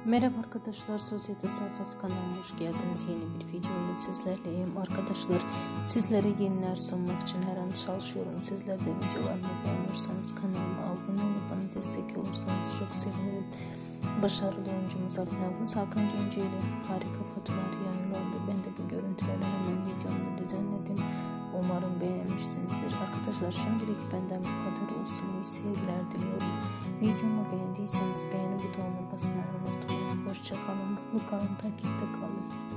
Merhaba arkadaşlar, Sosyete Sayfası kanalıma hoş geldiniz. Yeni bir video ile sizlerleyim. Arkadaşlar, sizlere yeniler sunmak için her an çalışıyorum. Sizler de videolarımı beğeniyorsanız kanalıma abone olup bana destek olursanız çok sevinirim. Başarılı oyuncumuz Abinav'ın Hakan Gence ile harika fotoğraflar yayınlandı. Ben de bu görüntüleri hemen videomda düzenledim. Umarım beğenmişsinizdir. Arkadaşlar, şimdilik benden bu kadar olsun. İyi seyirler diliyorum. Videomu beğendiyseniz beğeni butonuna basmayı unutmayın. Hoşça kalın, mutlu kalın, takipte kalın.